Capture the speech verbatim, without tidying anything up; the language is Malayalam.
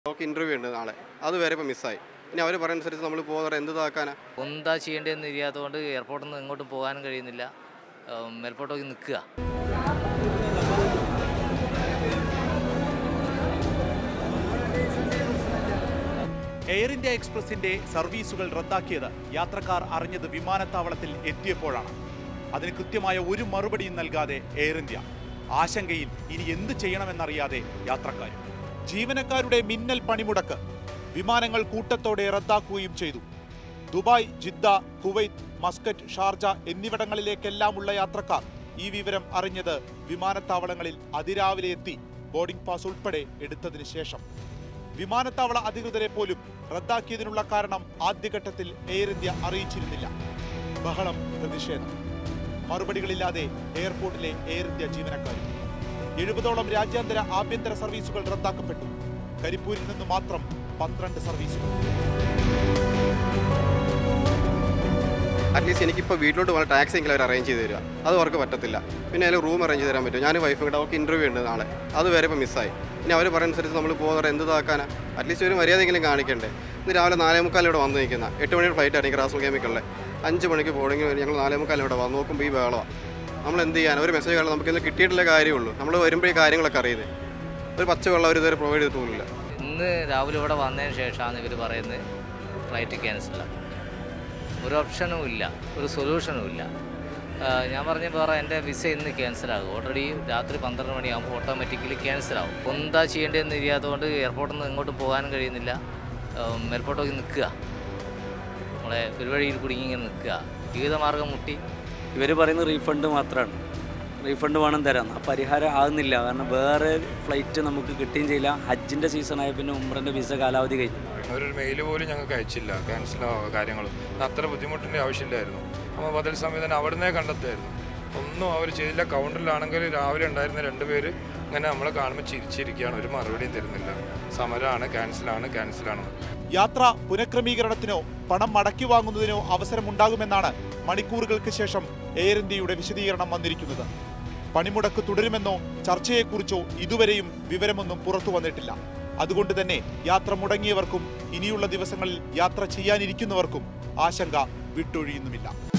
നമുക്ക് ഇന്റർവ്യൂ ഉണ്ട് നാളെ. അത് വരെ ഇപ്പോൾ മിസ്സായി. ഇനി അവർ പറയുന്നതനുസരിച്ച് നമ്മൾ പോകുന്നവരെ എന്ത് താക്കാനാ? എന്താ ചെയ്യേണ്ടതെന്ന് ഇരിയാത്തതുകൊണ്ട് എയർപോർട്ടിൽ നിന്ന് എങ്ങോട്ടും പോകാനും കഴിയുന്നില്ല. എയർപോർട്ടിൽ നിൽക്കുക. എയർ ഇന്ത്യ എക്സ്പ്രസിന്റെ സർവീസുകൾ റദ്ദാക്കിയത് യാത്രക്കാർ അറിഞ്ഞത് വിമാനത്താവളത്തിൽ എത്തിയപ്പോഴാണ്. അതിന് കൃത്യമായ ഒരു മറുപടിയും നൽകാതെ എയർ ഇന്ത്യ. ആശങ്കയിൽ ഇനി എന്ത് ചെയ്യണമെന്നറിയാതെ യാത്രക്കാർ. ജീവനക്കാരുടെ മിന്നൽ പണിമുടക്ക് വിമാനങ്ങൾ കൂട്ടത്തോടെ റദ്ദാക്കുകയും ചെയ്തു. Dubai, Jeddah, Kuwait, Muscat, Sharjah എന്നിവിടങ്ങളിലേക്കെല്ലാമുള്ള യാത്രക്കാർ ഈ വിവരം അറിഞ്ഞത് വിമാനത്താവളങ്ങളിൽ അതിരാവിലെ എത്തി ബോർഡിംഗ് പാസ് ഉൾപ്പെടെ എടുത്തതിന് ശേഷം. വിമാനത്താവള അധികൃതരെ പോലും റദ്ദാക്കിയതിനുള്ള കാരണം ആദ്യഘട്ടത്തിൽ എയർ ഇന്ത്യ അറിയിച്ചിരുന്നില്ല. ബഹളം, പ്രതിഷേധം. മറുപടികളില്ലാതെ എയർപോർട്ടിലെ എയർ ഇന്ത്യ ജീവനക്കാരും. എഴുപതോളം രാജ്യാന്തര ആഭ്യന്തര സർവീസുകൾ റദ്ദാക്കപ്പെട്ടു. കരിപ്പൂരിൽ നിന്ന് മാത്രം പന്ത്രണ്ട് സർവീസുകൾ. അറ്റ്ലീസ്റ്റ് എനിക്കിപ്പോൾ വീട്ടിലോട്ട് പോകാൻ ടാക്സി എങ്കിലും അവർ അറേഞ്ച് ചെയ്ത് തരിക. അത് അവർക്ക് പറ്റത്തില്ല. പിന്നെ അതിൽ റൂം അറേഞ്ച് ചെയ്ത് തരാൻ പറ്റും. ഞാൻ വൈഫും കൂടെ അവർക്ക് ഇൻ്റർവ്യൂ ഉണ്ട് നാളെ. അത് വരെ ഇപ്പോൾ മിസ്സായി. ഇനി അവർ പറയുന്നതനുസരിച്ച് നമ്മൾ പോകുന്നവരെ എന്ത് താക്കാനാ? അറ്റ്ലീസ്റ്റ് ഒരു മര്യാദയെങ്കിലും കാണിക്കണ്ടേ? ഇന്ന് രാവിലെ നാലേ മുക്കാലിൽ ഇവിടെ വന്നു നിൽക്കുന്ന എട്ട് മണിയുടെ ഫ്ലൈറ്റ് ആണെങ്കിൽ റാസൽ കേമിക്കുള്ളത് അഞ്ച് മണിക്ക് പോകണമെങ്കിൽ ഞങ്ങൾ നാലേ മുക്കാലിൽ ഇവിടെ വന്ന് നോക്കുമ്പോൾ ഈ ബഹളമാണ്. നമ്മൾ എന്ത് ചെയ്യാൻ? ഒരു മെസ്സേജ് കാണാൻ നമുക്ക് ഇന്ന് കിട്ടിയിട്ടുള്ള കാര്യമുള്ളൂ. നമ്മൾ വരുമ്പോൾ ഈ കാര്യങ്ങളൊക്കെ അറിയുന്നത്. ഒരു പച്ച വെള്ളം അവർ ഇതുവരെ പ്രൊവൈഡ് ചെയ്തിട്ടില്ല. ഇന്ന് രാവിലെ ഇവിടെ വന്നതിന് ശേഷമാണ് ഇവർ പറയുന്നത് ഫ്ലൈറ്റ് ക്യാൻസലാണ്. ഒരു ഓപ്ഷനും ഇല്ല, ഒരു സൊല്യൂഷനും ഇല്ല. ഞാൻ പറഞ്ഞ വേറെ എൻ്റെ വിസ ഇന്ന് ക്യാൻസലാകും. ഓൾറെഡി രാത്രി പന്ത്രണ്ട് മണിയാകുമ്പോൾ ഓട്ടോമാറ്റിക്കലി ക്യാൻസലാകും. എന്താ ചെയ്യേണ്ടതെന്ന് ഇരിയാത്തതുകൊണ്ട് എയർപോർട്ടിൽ നിന്ന് എങ്ങോട്ടും പോകാനും കഴിയുന്നില്ല. എയർപോർട്ടിൽ നിൽക്കുക. നമ്മളെ പരിപാടിയിൽ കുടുങ്ങി ഇങ്ങനെ നിൽക്കുക. ജീവിതമാർഗം മുട്ടി. ഇവർ പറയുന്നത് റീഫണ്ട് മാത്രമാണ്. റീഫണ്ട് വേണം തരാം. ആ പരിഹാരം ആകുന്നില്ല. കാരണം വേറെ ഫ്ലൈറ്റ് നമുക്ക് കിട്ടുകയും ചെയ്യില്ല. ഹജ്ജിൻ്റെ സീസണായ പിന്നെ ഉംറൻ്റെ വിസ കാലാവധി കഴിഞ്ഞു. ഒരു മെയിൽ പോലും ഞങ്ങൾക്ക് അയച്ചില്ല. ക്യാൻസലാവുക കാര്യങ്ങളും അത്ര ബുദ്ധിമുട്ടിൻ്റെ ആവശ്യമില്ലായിരുന്നു. നമ്മൾ ബദൽ സംവിധാനം അവിടെ നിന്നേ കണ്ടെത്തുമായിരുന്നു. ഒന്നും അവർ ചെയ്തില്ല. കൗണ്ടറിലാണെങ്കിൽ രാവിലെ ഉണ്ടായിരുന്ന രണ്ട് പേര് ഇങ്ങനെ നമ്മളെ കാണുമ്പോൾ ചിരിച്ചിരിക്കുകയാണ്. ഒരു മറുപടിയും തരുന്നില്ല. സമരമാണ്, ക്യാൻസലാണ്, ക്യാൻസലാണ്. യാത്ര പുനഃക്രമീകരണത്തിനോ പണം മടക്കി വാങ്ങുന്നതിനോ അവസരമുണ്ടാകുമെന്നാണ് മണിക്കൂറുകൾക്ക് ശേഷം എയർ ഇന്ത്യയുടെ വിശദീകരണം വന്നിരിക്കുന്നത്. പണിമുടക്ക് തുടരുമെന്നോ ചർച്ചയെക്കുറിച്ചോ ഇതുവരെയും വിവരമൊന്നും പുറത്തു വന്നിട്ടില്ല. അതുകൊണ്ട് തന്നെ യാത്ര മുടങ്ങിയവർക്കും ഇനിയുള്ള ദിവസങ്ങളിൽ യാത്ര ചെയ്യാനിരിക്കുന്നവർക്കും ആശങ്ക വിട്ടൊഴിയുന്നുമില്ല.